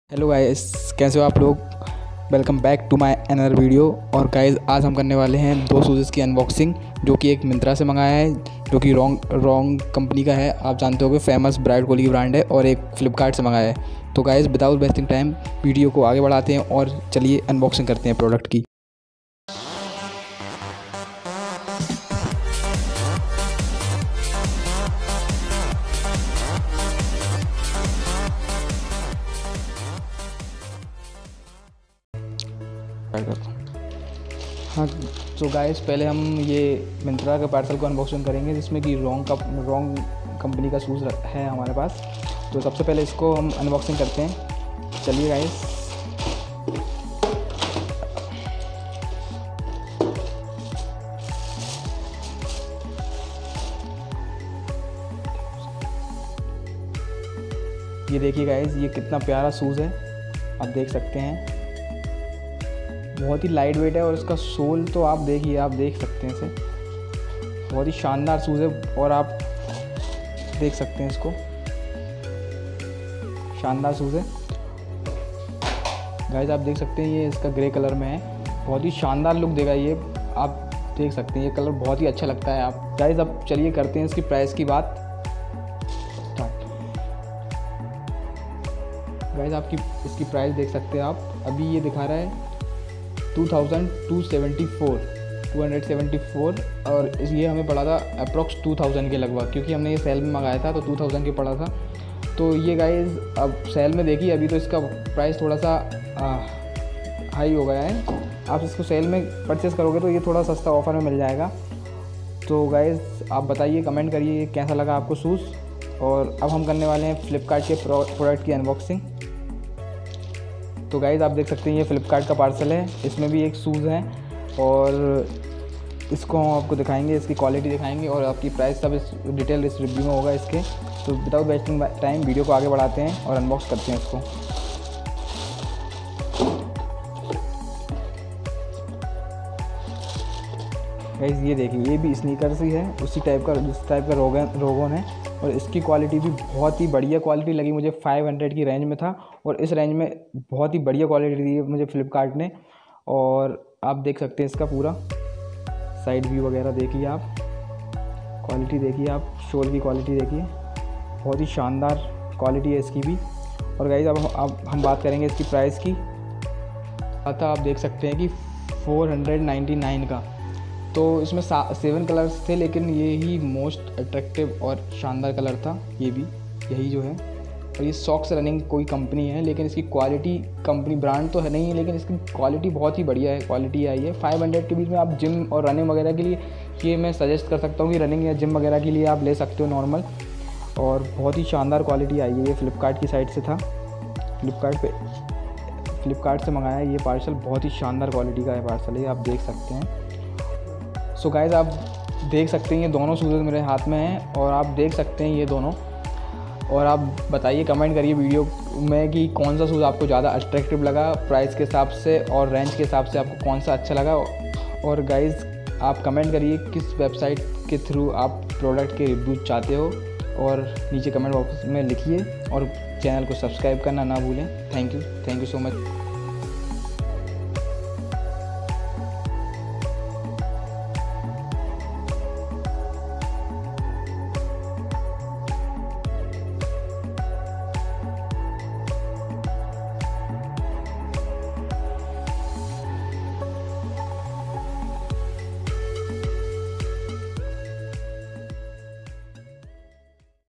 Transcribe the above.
Hello guys, कैसे हो आप लोग। Welcome back to my another video. और गाइस आज हम करने वाले हैं दो शूज़ की अनबॉक्सिंग, जो कि एक मिंत्रा से मंगाया है जो कि रॉन्ग कंपनी का है। आप जानते होगे फेमस ब्राइड कोहली की ब्रांड है। और एक फ्लिपकार्ट से मंगाया है। तो guys without wasting time video को आगे बढ़ाते हैं और चलिए अनबॉक्सिंग करते हैं प्रोडक्ट की। हाँ, तो गाइस पहले हम ये मिंत्रा के पार्सल को अनबॉक्सिंग करेंगे, जिसमें कि रॉन्ग कंपनी का शूज़ है हमारे पास। तो सबसे पहले इसको हम अनबॉक्सिंग करते हैं। चलिए गाइस। ये देखिए गाइस, ये कितना प्यारा शूज़ है, आप देख सकते हैं। बहुत ही लाइट वेट है और इसका सोल तो आप देखिए, आप देख सकते हैं इसे। बहुत ही शानदार शूज़ है और आप देख सकते हैं इसको, शानदार शूज़ है गाइस। आप देख सकते हैं ये इसका ग्रे कलर में है, बहुत ही शानदार लुक देगा ये। आप देख सकते हैं ये कलर बहुत ही अच्छा लगता है आप गाइस। अब चलिए करते हैं इसकी प्राइस की बात गाइस। आपकी इसकी प्राइस देख सकते हैं आप, अभी ये दिखा रहा है 2,274 और ये हमें पड़ा था अप्रॉक्स 2000 के लगभग, क्योंकि हमने ये सेल में मंगाया था तो 2000 के पड़ा था। तो ये गाइस अब सेल में देखिए, अभी तो इसका प्राइस थोड़ा सा हाई हो गया है। आप इसको सेल में परचेज़ करोगे तो ये थोड़ा सस्ता ऑफ़र में मिल जाएगा। तो गाइस आप बताइए, कमेंट करिए कैसा लगा आपको शूज़। और अब हम करने वाले हैं फ्लिपकार्ट के प्रोडक्ट की अनबॉक्सिंग। तो गाइज़ आप देख सकते हैं ये फ्लिपकार्ट का पार्सल है, इसमें भी एक शूज़ है और इसको हम आपको दिखाएंगे, इसकी क्वालिटी दिखाएंगे और आपकी प्राइस सब इस डिटेल इस रिव्यू में होगा इसके। तो विदाउट वेस्टिंग टाइम वीडियो को आगे बढ़ाते हैं और अनबॉक्स करते हैं इसको। गाइज़ ये देखिए, ये भी स्नीकर्स ही है, उसी टाइप का जिस टाइप का रोगन है। और इसकी क्वालिटी भी बहुत ही बढ़िया क्वालिटी लगी मुझे। 500 की रेंज में था और इस रेंज में बहुत ही बढ़िया क्वालिटी दी है मुझे फ्लिपकार्ट ने। और आप देख सकते हैं इसका पूरा साइड व्यू वगैरह देखिए, आप क्वालिटी देखिए, आप शोल की क्वालिटी देखिए, बहुत ही शानदार क्वालिटी है इसकी भी। और गाइस अब हम बात करेंगे इसकी प्राइस की। अतः आप देख सकते हैं कि 499 का। तो इसमें 7 कलर्स थे, लेकिन ये ही मोस्ट अट्रैक्टिव और शानदार कलर था, ये भी यही जो है। और ये सॉक्स रनिंग कोई कंपनी है, लेकिन इसकी क्वालिटी, कंपनी ब्रांड तो है नहीं है, लेकिन इसकी क्वालिटी बहुत ही बढ़िया है, क्वालिटी आई है। 500 के बीच में आप जिम और रनिंग वगैरह के लिए ये मैं सजेस्ट कर सकता हूँ कि रनिंग या जिम वगैरह के लिए आप ले सकते हो नॉर्मल। और बहुत ही शानदार क्वालिटी आई है। ये फ्लिपकार्ट की साइट से था, फ्लिपकार्ट से मंगाया ये पार्सल। बहुत ही शानदार क्वालिटी का है पार्सल, ये आप देख सकते हैं। सो गाइज़ आप देख सकते हैं ये दोनों शूज़ मेरे हाथ में हैं और आप देख सकते हैं ये दोनों। और आप बताइए, कमेंट करिए वीडियो में कि कौन सा शूज़ आपको ज़्यादा अट्रैक्टिव लगा प्राइस के हिसाब से और रेंज के हिसाब से, आपको कौन सा अच्छा लगा। और गाइज़ आप कमेंट करिए किस वेबसाइट के थ्रू आप प्रोडक्ट के रिव्यू चाहते हो और नीचे कमेंट बॉक्स में लिखिए। और चैनल को सब्सक्राइब करना ना भूलें। Thank you so much.